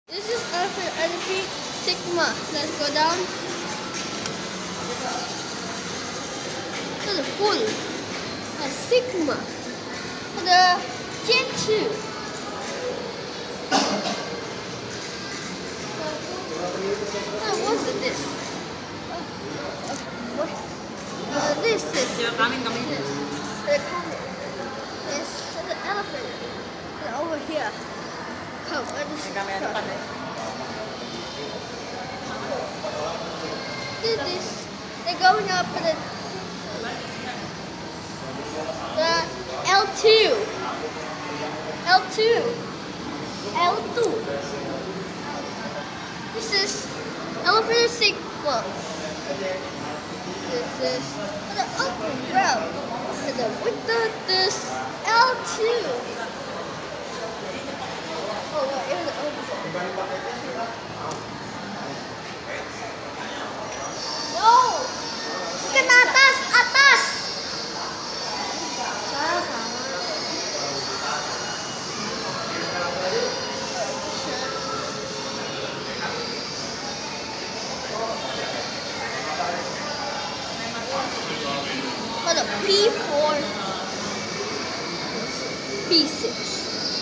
This is Alpha Entry Sigma. Let's go down to the full Sigma. The Gen 2. What's this? This is You're coming. the comet. It's the elephant. They're over here. Come, this. They're going up to the L2. L2. This is Elevator Sigma. This is the upper ground. And with this L2. Oh, what is it? No! Ke atas! For the P4, P6.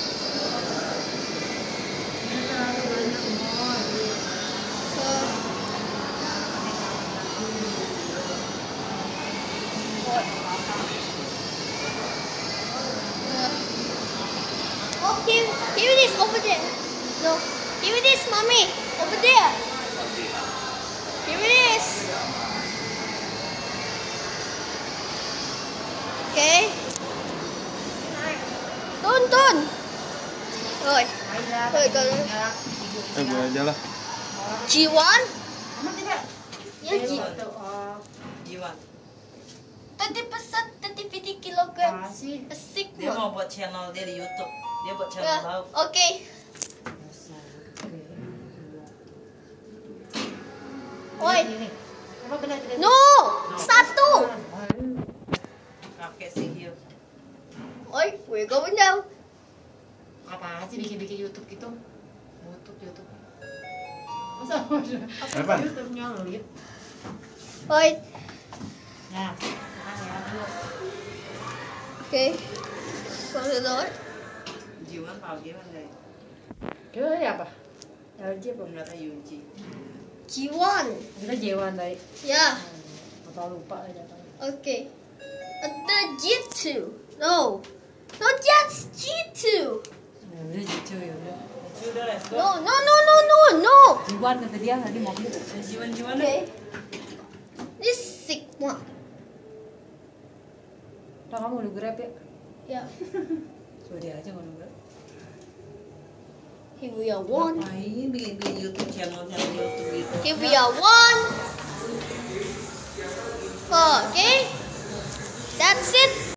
Oh, give me this over there. No, give me this, mommy. Over there. Give me this. Okay. Turun. Rồi. Rồi còn Vừa aja lah. G1. Ya, G1. 30% kilogram. Dia Sigma. mau buat channel dia di YouTube. Dia buat channel laut. Okay. Oi. No, satu. Pakai sihir. Oi, we're going down. Apa sih bikin YouTube gitu? YouTube. Masa Apa? YouTube-nya lo lihat? Oi. Nah, ya dulu. Okay. Close the door. G1 vào G1 đây. Cái apa? LG apa? Enggak tahu UG. G1. Kita J1 tadi. Yeah. Atau lupa aja. Okay. The G2. No, that's G2. Udah J2 ya udah. Sudah let's go. No. J1 kata dia tadi mau beli. G1 Okay. This Sigma. Udah kamu lu grab ya? Yeah. Suruh dia aja ngomong grab. Here we are one. Ngapain bikin YouTube channel YouTube gitu. Here we are one. Okay. That's it.